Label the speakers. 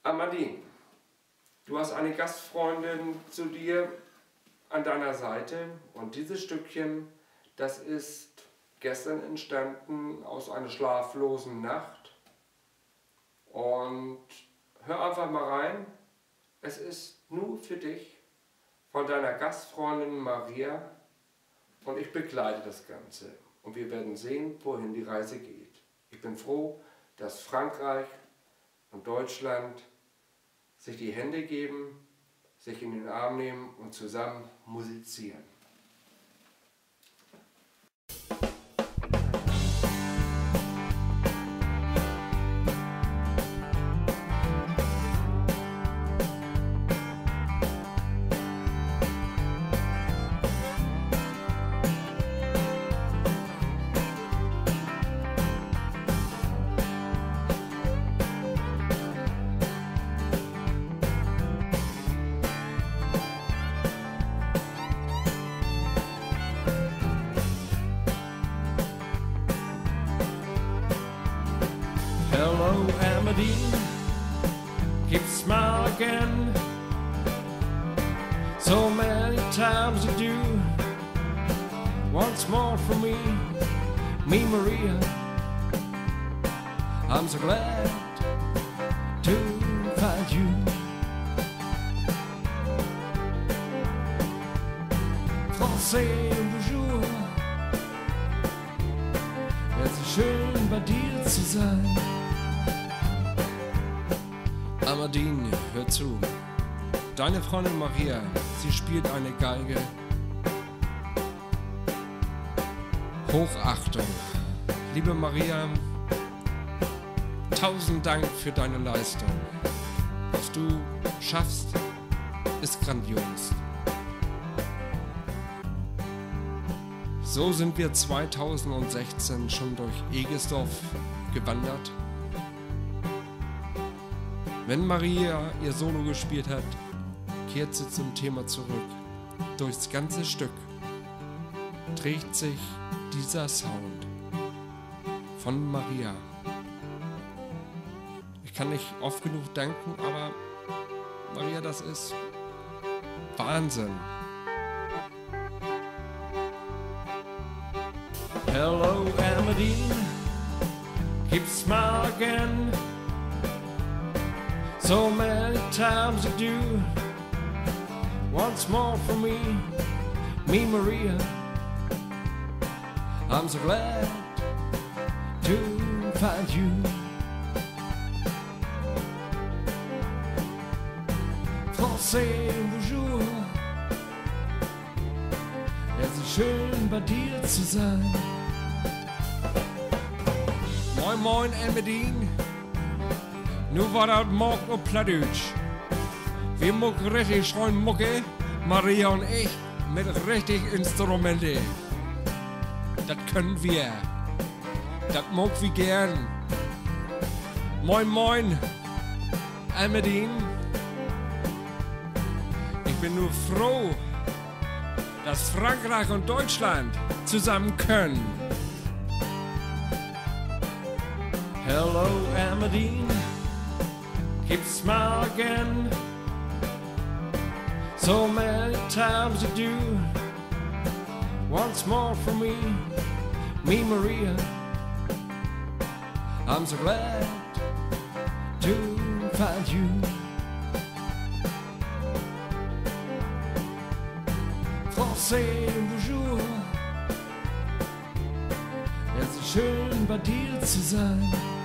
Speaker 1: Amadine, du hast eine Gastfreundin zu dir an deiner Seite und dieses Stückchen, das ist gestern entstanden aus einer schlaflosen Nacht. Und hör einfach mal rein, es ist nur für dich von deiner Gastfreundin Maria und ich begleite das Ganze und wir werden sehen, wohin die Reise geht. Ich bin froh, dass Frankreich und Deutschland sich die Hände geben, sich in den Arm nehmen und zusammen musizieren.
Speaker 2: Hello, Amadine, keep smile again. So many times you do. Once more for me, Maria. I'm so glad to find you. Français, bonjour. Es ist schön bei dir zu sein.
Speaker 3: Amadine, hör zu. Deine Freundin Maria, sie spielt eine Geige. Hochachtung. Liebe Maria, 1000 Dank für deine Leistung. Was du schaffst, ist grandios. So sind wir 2016 schon durch Egesdorf gewandert. Wenn Maria ihr Solo gespielt hat, kehrt sie zum Thema zurück. Durchs ganze Stück trägt sich dieser Sound von Maria. Ich kann nicht oft genug danken, aber Maria, das ist Wahnsinn.
Speaker 2: Hello, Amadine, keep smile again. So many times you do. Once more for me, Maria. I'm so glad to find you. Français, bonjour. Es ist schön bei dir zu sein.
Speaker 3: Moin moin Amadine. Nu war das Mock und Plattdeutsch. Wir mucken richtig schreien Mucke, Maria und ich, mit richtig Instrumente. Das können wir. Das mag wir gern. Moin moin, Amadine. Ich bin nur froh, dass Frankreich und Deutschland zusammen können.
Speaker 2: Hello, Amadine, keep smile again. So many times you do. Once more for me, Maria. I'm so glad to find you. Français, bonjour. Es ist schön bei dir zu sein.